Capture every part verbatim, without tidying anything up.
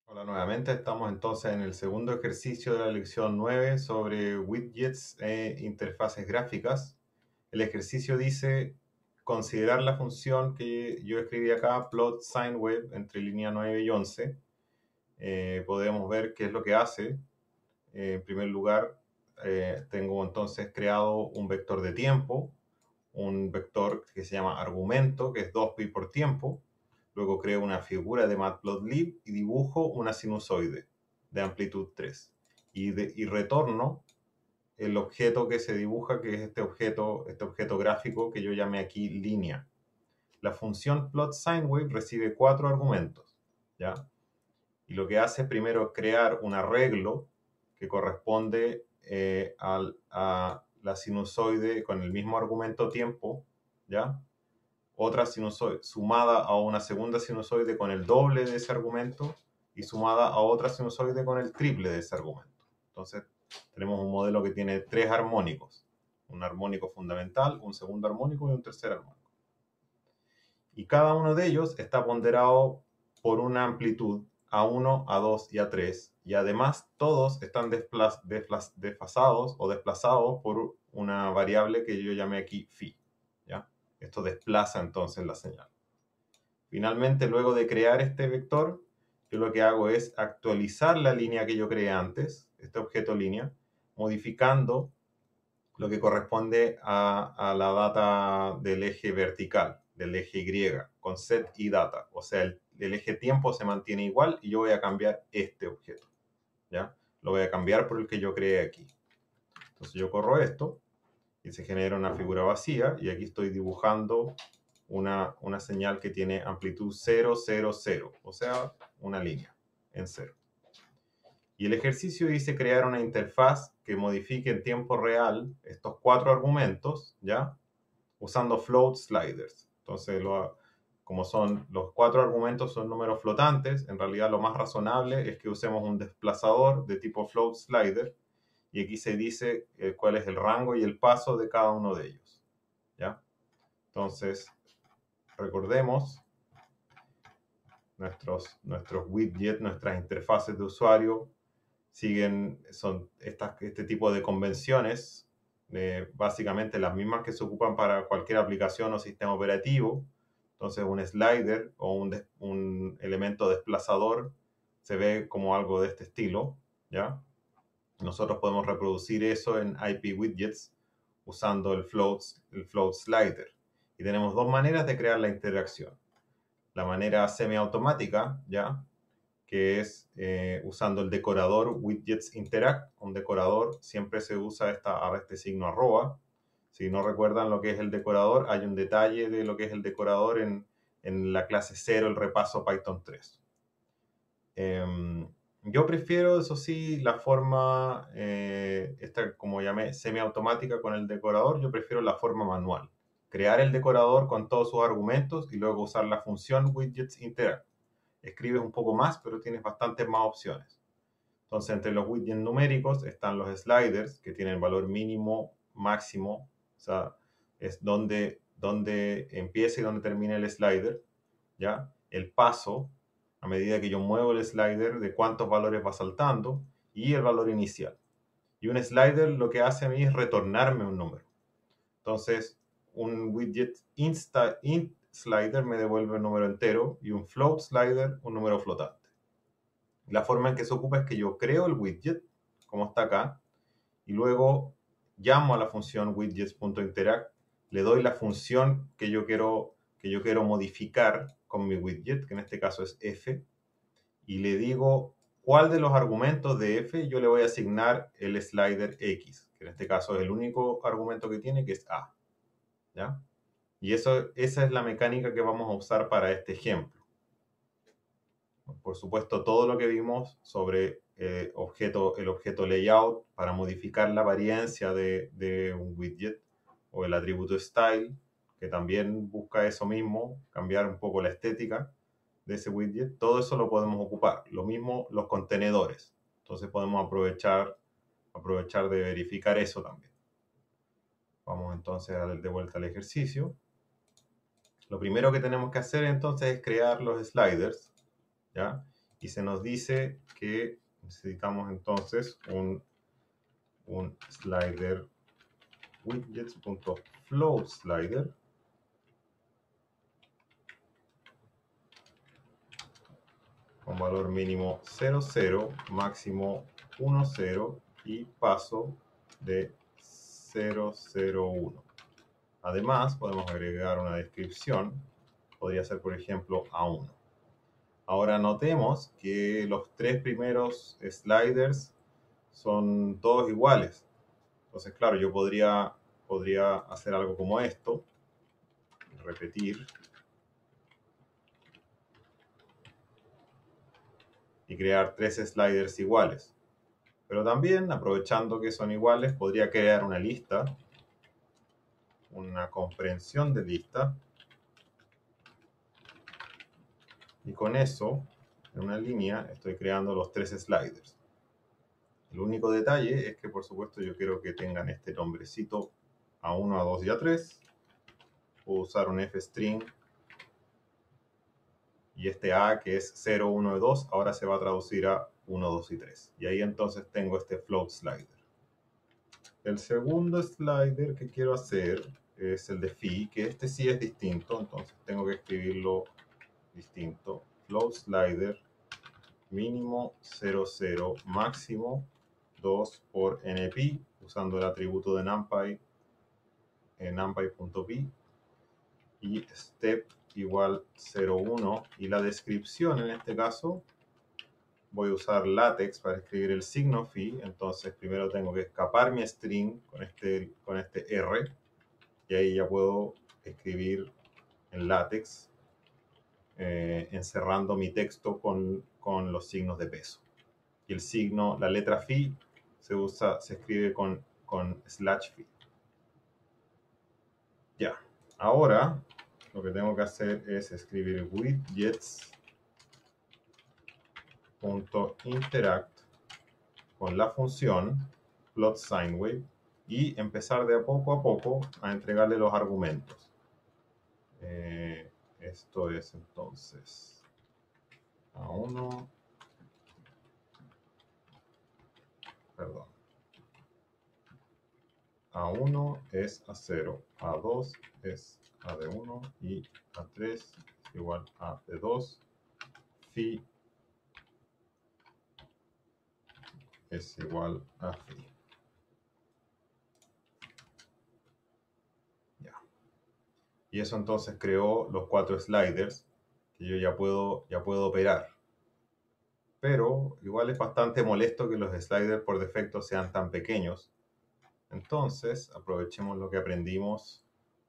Hola nuevamente, estamos entonces en el segundo ejercicio de la lección nueve sobre widgets e interfaces gráficas. El ejercicio dice considerar la función que yo escribí acá, plot sine wave, entre línea nueve y once. Eh, podemos ver qué es lo que hace. Eh, en primer lugar, eh, tengo entonces creado un vector de tiempo, un vector que se llama argumento, que es dos pi por tiempo. Luego creo una figura de matplotlib y dibujo una sinusoide de amplitud tres. Y, de, y retorno el objeto que se dibuja, que es este objeto, este objeto gráfico que yo llamé aquí línea. La función plotSineWave recibe cuatro argumentos, ¿ya? Y lo que hace primero es crear un arreglo que corresponde eh, al, a la sinusoide con el mismo argumento tiempo, ¿ya? Otra sinusoide sumada a una segunda sinusoide con el doble de ese argumento y sumada a otra sinusoide con el triple de ese argumento. Entonces tenemos un modelo que tiene tres armónicos, un armónico fundamental, un segundo armónico y un tercer armónico. Y cada uno de ellos está ponderado por una amplitud a uno, a dos y a tres, y además todos están desplaz, desplaz, desfasados o desplazados por una variable que yo llamé aquí phi, ¿ya? Esto desplaza entonces la señal. Finalmente, luego de crear este vector, yo lo que hago es actualizar la línea que yo creé antes, este objeto línea, modificando lo que corresponde a, a la data del eje vertical, del eje Y, con set y data. O sea, el, el eje tiempo se mantiene igual y yo voy a cambiar este objeto, ¿ya? Lo voy a cambiar por el que yo creé aquí. Entonces yo corro esto y se genera una figura vacía y aquí estoy dibujando una, una señal que tiene amplitud cero, cero, cero, o sea, una línea en cero. Y el ejercicio dice crear una interfaz que modifique en tiempo real estos cuatro argumentos, ¿ya? Usando float sliders. Entonces, lo, como son los cuatro argumentos son números flotantes, en realidad lo más razonable es que usemos un desplazador de tipo float slider y aquí se dice eh, cuál es el rango y el paso de cada uno de ellos, ¿ya? Entonces, recordemos nuestros, nuestros widgets, nuestras interfaces de usuario siguen, son estas, este tipo de convenciones, eh, básicamente las mismas que se ocupan para cualquier aplicación o sistema operativo. Entonces un slider o un, des, un elemento desplazador se ve como algo de este estilo, ¿ya? Nosotros podemos reproducir eso en I P widgets usando el float, el float slider. Y tenemos dos maneras de crear la interacción. La manera semiautomática, ¿ya? Que es eh, usando el decorador widgets interact. Un decorador siempre se usa esta, este signo arroba. Si no recuerdan lo que es el decorador, hay un detalle de lo que es el decorador en, en la clase cero, el repaso Python tres. Eh, yo prefiero, eso sí, la forma, eh, esta como llamé, semiautomática con el decorador, yo prefiero la forma manual. Crear el decorador con todos sus argumentos y luego usar la función widgets interact. Escribes un poco más, pero tienes bastantes más opciones. Entonces, entre los widgets numéricos están los sliders, que tienen valor mínimo, máximo, o sea, es donde, donde empieza y donde termina el slider, ¿ya? El paso, a medida que yo muevo el slider, de cuántos valores va saltando, y el valor inicial. Y un slider lo que hace a mí es retornarme un número. Entonces, un widget insta, int slider me devuelve un número entero y un float slider un número flotante. La forma en que se ocupa es que yo creo el widget, como está acá, y luego llamo a la función widgets.interact, le doy la función que yo quiero, que yo quiero modificar con mi widget, que en este caso es f, y le digo cuál de los argumentos de f yo le voy a asignar el slider x, que en este caso es el único argumento que tiene, que es a, ¿ya? Y eso, esa es la mecánica que vamos a usar para este ejemplo. Por supuesto, todo lo que vimos sobre eh, objeto, el objeto layout para modificar la apariencia de, de un widget, o el atributo style, que también busca eso mismo, cambiar un poco la estética de ese widget, todo eso lo podemos ocupar. Lo mismo los contenedores. Entonces podemos aprovechar, aprovechar de verificar eso también. Vamos entonces a dar de vuelta al ejercicio. Lo primero que tenemos que hacer entonces es crear los sliders, ¿ya? y se nos dice que necesitamos entonces un, un slider widgets.flowSlider con valor mínimo cero, cero, máximo uno, cero y paso de cero, cero, uno. Además, podemos agregar una descripción. Podría ser, por ejemplo, A uno. Ahora notemos que los tres primeros sliders son todos iguales. Entonces, claro, yo podría, podría hacer algo como esto. Repetir. Y crear tres sliders iguales. Pero también, aprovechando que son iguales, podría crear una lista. Una comprensión de lista. Y con eso, en una línea, estoy creando los tres sliders. El único detalle es que, por supuesto, yo quiero que tengan este nombrecito A uno, A dos y A tres. Puedo usar un fstring. Y este A, que es cero, uno y dos, ahora se va a traducir a uno, dos y tres. Y ahí entonces tengo este float slider. El segundo slider que quiero hacer es el de phi, que este sí es distinto, entonces tengo que escribirlo distinto. Float slider mínimo cero, cero, máximo dos por np, usando el atributo de numpy en numpy.py, y step igual cero, uno, y la descripción en este caso voy a usar LaTeX para escribir el signo phi. Entonces primero tengo que escapar mi string con este, con este R, y ahí ya puedo escribir en LaTeX eh, encerrando mi texto con, con los signos de peso. Y el signo, la letra phi se usa, se escribe con, con slash phi. Ya, ahora lo que tengo que hacer es escribir widgets.interact con la función plotSineWave y empezar de a poco a poco a entregarle los argumentos. Eh, esto es entonces A uno, perdón, A uno es A cero, A dos es A de uno y A tres es igual a A de dos, phi es igual a phi. Ya. Y eso entonces creó los cuatro sliders que yo ya puedo, ya puedo operar. Pero igual es bastante molesto que los sliders por defecto sean tan pequeños. Entonces, aprovechemos lo que aprendimos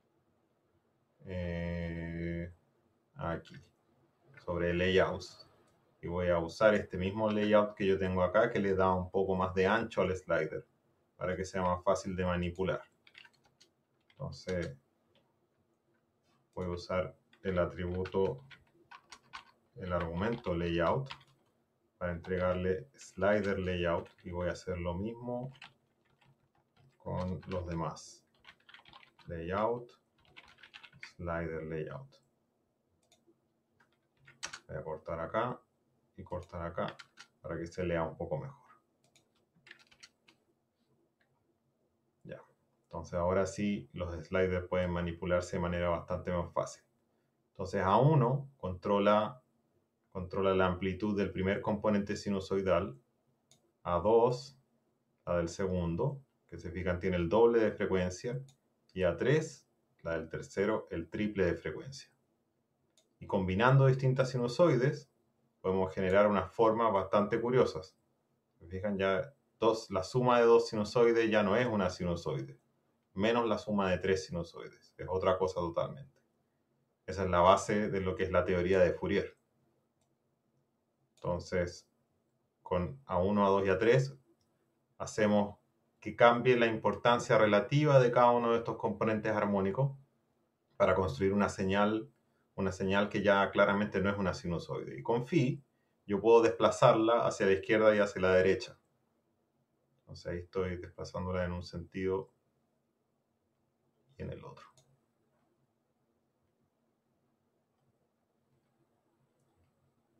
eh, aquí, sobre layouts. Y voy a usar este mismo layout que yo tengo acá, que le da un poco más de ancho al slider, para que sea más fácil de manipular. Entonces, voy a usar el atributo, el argumento layout, para entregarle slider layout, y voy a hacer lo mismo con los demás. Layout, slider layout. Voy a cortar acá y cortar acá para que se lea un poco mejor. Ya. Entonces ahora sí los sliders pueden manipularse de manera bastante más fácil. Entonces A uno controla, controla la amplitud del primer componente sinusoidal. A dos la del segundo, que se fijan tiene el doble de frecuencia. Y A tres, la del tercero, el triple de frecuencia. Y combinando distintas sinusoides, podemos generar unas formas bastante curiosas. Se fijan, ya dos, la suma de dos sinusoides ya no es una sinusoide, menos la suma de tres sinusoides, es otra cosa totalmente. Esa es la base de lo que es la teoría de Fourier. Entonces, con A uno, A dos y A tres, hacemos que cambie la importancia relativa de cada uno de estos componentes armónicos para construir una señal, una señal que ya claramente no es una sinusoide. Y con phi, yo puedo desplazarla hacia la izquierda y hacia la derecha. Entonces ahí estoy desplazándola en un sentido y en el otro.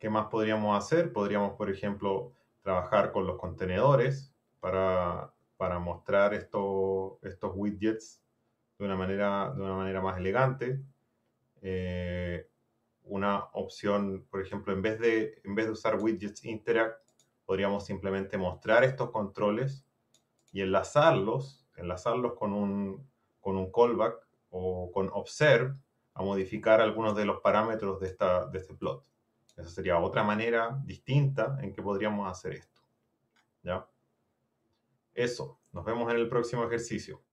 ¿Qué más podríamos hacer? Podríamos, por ejemplo, trabajar con los contenedores para, para mostrar estos, estos widgets de una manera, de una manera más elegante. Eh, una opción, por ejemplo, en vez de, en vez de usar widgets interact, podríamos simplemente mostrar estos controles y enlazarlos, enlazarlos con un, con un callback o con observe a modificar algunos de los parámetros de, esta, de este plot. Esa sería otra manera distinta en que podríamos hacer esto. ¿Ya? Eso. Nos vemos en el próximo ejercicio.